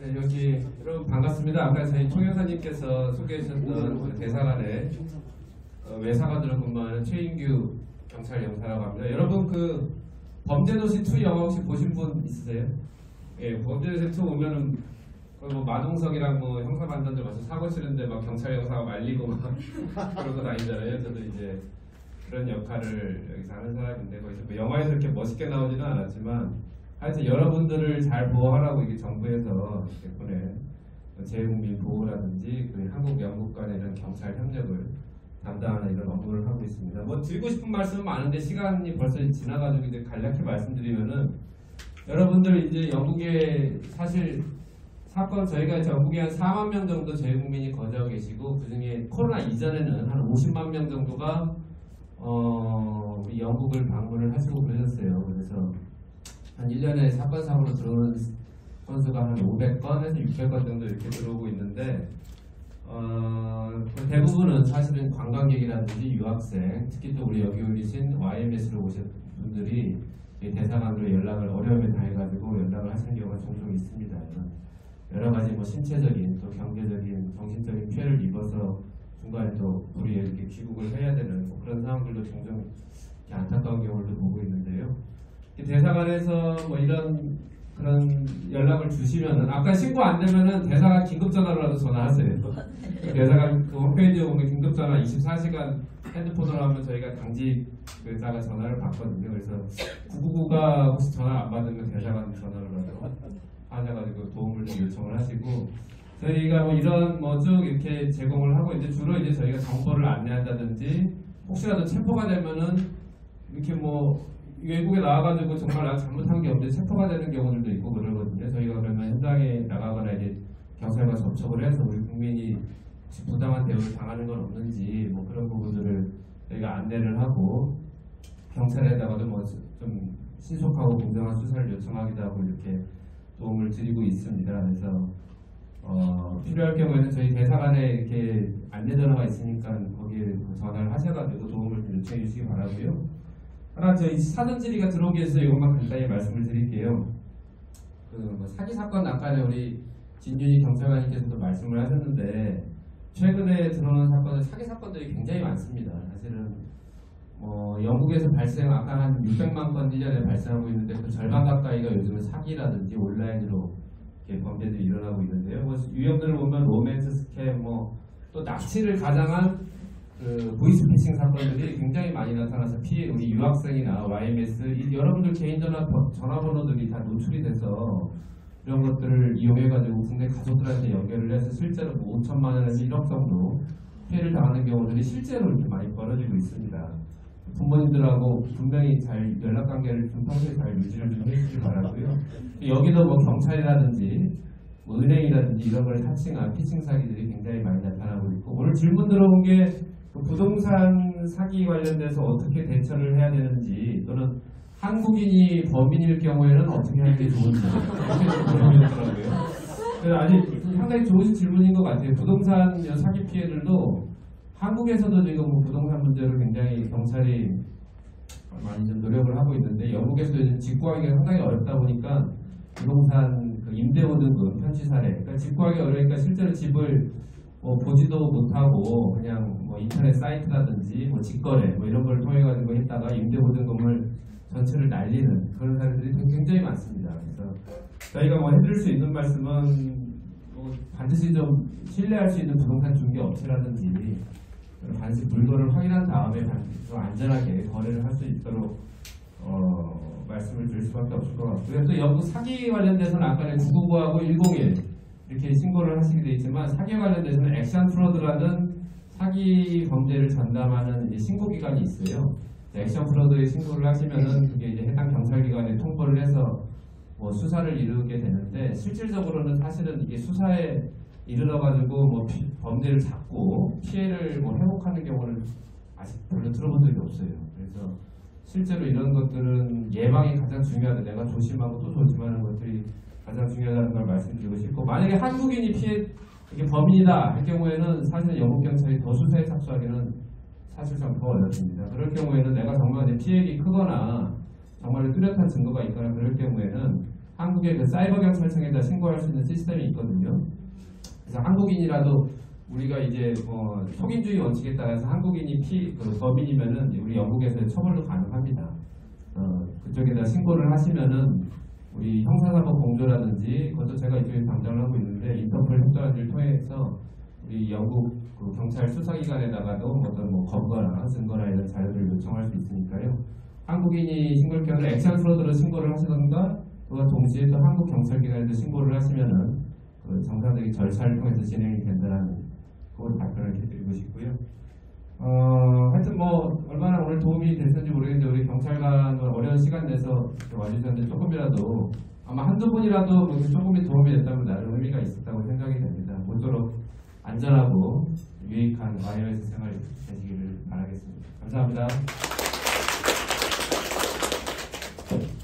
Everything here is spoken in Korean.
네, 여기 여러분 반갑습니다. 아까 저희 총영사님께서 소개해 주셨던 그 대사관의 외사관으로 근무하는 최인규 경찰 영사라고 합니다. 여러분 그 범죄도시 2 영화 혹시 보신 분 있으세요? 예, 범죄도시 2 보면은 뭐 마동석이랑 뭐 형사반장들 와서 사고 치는데 막 경찰 형사가 말리고 막 그러고 다니잖아요. 저도 이제 그런 역할을 여기서 하는 사람인데 거기서 뭐 영화에서 이렇게 멋있게 나오지는 않았지만 하여튼 여러분들을 잘 보호하라고 이게 정부에서 이렇게 보낸 재국민 보호라든지 그 한국 영국 간의 이런 경찰 협력을 담당하는 이런 업무를 하고 있습니다. 뭐 드리고 싶은 말씀은 많은데 시간이 벌써 지나가지고 이제 간략히 말씀드리면은 여러분들 이제 영국에 사실 사건 저희가 영국에 한 4만 명 정도 재국민이 거주하고 계시고 그 중에 코로나 이전에는 한 50만 명 정도가 영국을 방문을 하시고 그러셨어요. 그래서 한 1년에 사건 사고로 들어오는 건수가 한 500건에서 600건 정도 이렇게 들어오고 있는데 대부분은 사실은 관광객이라든지 유학생, 특히 또 우리 여기 오신 YMS로 오신 분들이 대사관으로 연락을 어려움에 당해가지고 연락을 하시는 경우가 종종 있습니다. 여러 가지 뭐 신체적인 또 경제적인 정신적인 피해를 입어서 중간에 또 우리 이렇게 귀국을 해야 되는 뭐 그런 상황들도 종종 이렇게 안타까운 경우를 보고 있는데요. 대사관에서 뭐 이런 그런 연락을 주시면은 아까 신고 안 되면은 대사관 긴급 전화로라도 전화하세요. 대사관 그 홈페이지에 보면 긴급 전화 24시간 핸드폰으로 하면 저희가 당직에다가 전화를 받거든요. 그래서 999가 혹시 전화 안 받으면 대사관 전화로라도 하셔가지고 도움을 좀 요청을 하시고 저희가 뭐 이런 뭐 쭉 이렇게 제공을 하고 이제 주로 이제 저희가 정보를 안내한다든지 혹시라도 체포가 되면은 이렇게 뭐 외국에 나와가지고 정말 나 잘못한 게 없는데 체포가 되는 경우들도 있고 그러거든요. 저희가 그러면 현장에 나가거나 이제 경찰과 접촉을 해서 우리 국민이 혹시 부당한 대우를 당하는 건 없는지 뭐 그런 부분들을 저희가 안내를 하고 경찰에다가도 뭐 좀 신속하고 공정한 수사를 요청하기도 하고 이렇게 도움을 드리고 있습니다. 그래서 필요할 경우에는 저희 대사관에 이렇게 안내 전화가 있으니까 거기에 전화를 하셔가지고 도움을 좀 요청해 주시기 바라고요. 하나 저희 사전 질의가 들어오기 위해서 이것만 간단히 말씀을 드릴게요. 뭐 사기 사건 아까 우리 진윤희 경찰관님께서도 말씀을 하셨는데 최근에 들어오는 사건은 사기 사건들이 굉장히 많습니다. 사실은 영국에서 발생 아까 한 600만 건 1년에 발생하고 있는데 그 절반 가까이가 요즘은 사기라든지 온라인으로 이렇게 범죄들이 일어나고 있는데요. 뭐 유형들을 보면 로맨스 스캠, 또 납치를 가장한 그 보이스피싱 사건들이 굉장히 많이 나타나서 피해 우리 유학생이나 YMS 여러분들 개인 전화번호들이 다 노출이 돼서 이런 것들을 이용해가지고 국내 가족들한테 연결을 해서 실제로 뭐 5천만 원에서 1억 정도 피해를 당하는 경우들이 실제로 이렇게 많이 벌어지고 있습니다. 부모님들하고 분명히 잘 연락관계를 좀 평소에 잘 유지를 좀 해주시기 바라고요. 여기도 뭐 경찰이라든지 뭐 은행이라든지 이런 걸 하칭한 피칭 사기들이 굉장히 많이 나타나고 있고 오늘 질문 들어온 게 그 부동산 사기 관련돼서 어떻게 대처를 해야 되는지 또는 한국인이 범인일 경우에는 어떻게 하는 게 좋은지 이렇게 물어보셨더라고요. 그래서 아직 상당히 좋은 질문인 것 같아요. 부동산 사기 피해들도 한국에서도 지금 뭐 부동산 문제로 굉장히 경찰이 많이 좀 노력을 하고 있는데 영국에서도 요즘 직구하기가 상당히 어렵다 보니까 부동산 그 임대보증금 편취 사례 그러니까 직구하기 어려우니까 실제로 집을 보지도 못하고 그냥 뭐 인터넷 사이트라든지 뭐 직거래 뭐 이런 걸 통해 가지고 했다가 임대보증금을 전체를 날리는 그런 사례들이 굉장히 많습니다. 그래서 저희가 뭐 해드릴 수 있는 말씀은 반드시 좀 신뢰할 수 있는 부동산 중개 업체라든지 반드시 물건을 확인한 다음에 좀 안전하게 거래를 할 수 있도록 말씀을 드릴 수밖에 없을 것 같고요. 또 영국 사기 관련돼서는 아까 999하고 101 이렇게 신고를 하시게 되어 있지만 사기에 관련돼서는 액션 프로드라는 사기 범죄를 전담하는 이제 신고기관이 있어요. 액션 프로드에 신고를 하시면은 그게 이제 해당 경찰기관에 통보를 해서 뭐 수사를 이루게 되는데 실질적으로는 사실은 이게 수사에 이르러가지고 뭐 범죄를 잡고 피해를 뭐 회복하는 경우는 아직 별로 들어본 적이 없어요. 그래서 실제로 이런 것들은 예방이 가장 중요하다. 내가 조심하고 또 조심하는 것들이 가장 중요하다는 걸 말씀드리고 싶고 만약에 한국인이 이게 범인이다 할 경우에는 사실은 영국 경찰이 더 수사에 착수하기는 사실상 더 어렵습니다. 그럴 경우에는 내가 정말 피해액이 크거나 정말 뚜렷한 증거가 있거나 그럴 경우에는 한국의 그 사이버 경찰청에다 신고할 수 있는 시스템이 있거든요. 그래서 한국인이라도 우리가 이제 뭐 속인주의 원칙에 따라서 한국인이 그 범인이면은 우리 영국에서 처벌도 가능합니다. 그쪽에다 신고를 하시면은 우리 형사사법 공조라든지 그것도 제가 이쪽에 담당을 하고 있는데 인터폴 협조를 통해서 우리 영국 그 경찰 수사기관에다가도 어떤 뭐 검거나 증거나 이런 자료들을 요청할 수 있으니까요. 한국인이 신고를 경우 액션 프로드로 신고를 하시던가 그와 동시에 또 한국 경찰기관에도 신고를 하시면은 그 정상적인 절차를 통해서 진행이 된다는 그걸 발표를 해드리고 싶고요. 하여튼 뭐 얼마나 오늘 도움이 됐는지 모르겠는데 우리 경찰관 어려운 시간 내서 와주셨는데 조금이라도 아마 한두 분이라도 뭐 조금의 도움이 됐다면 나름 의미가 있었다고 생각이 됩니다. 모쪼록 안전하고 유익한 와이어에서 생활 되시기를 바라겠습니다. 감사합니다.